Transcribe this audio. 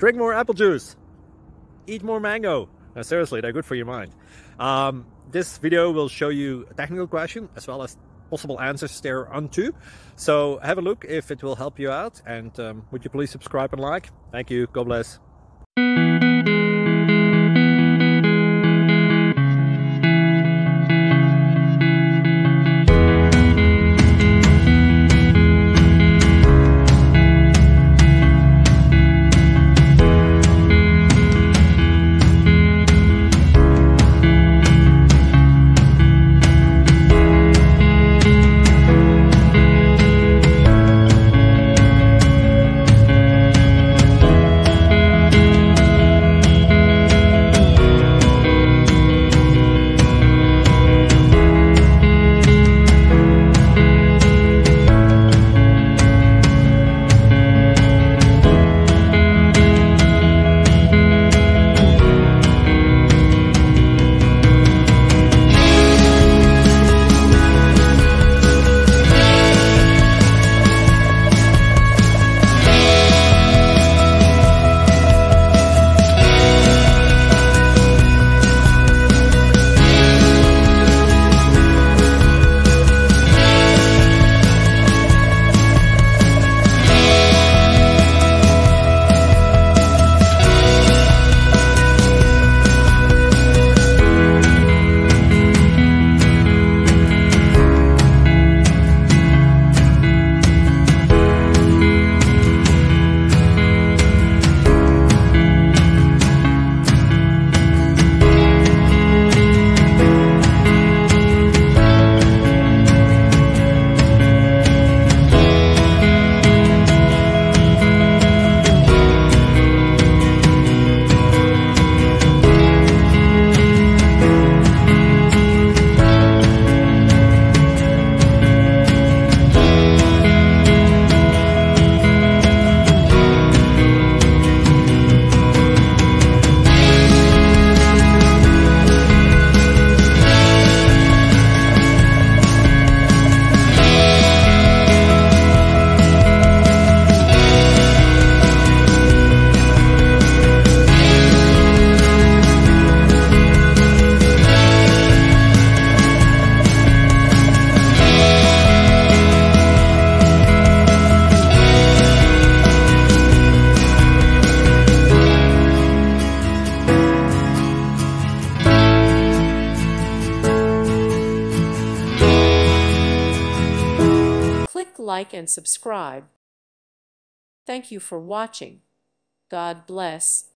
drink more apple juice, eat more mango. No, seriously, they're good for your mind. This video will show you a technical question as well as possible answers thereunto. So have a look if it will help you out, and would you please subscribe and like? Thank you. God bless. Like and subscribe. Thank you for watching. God bless.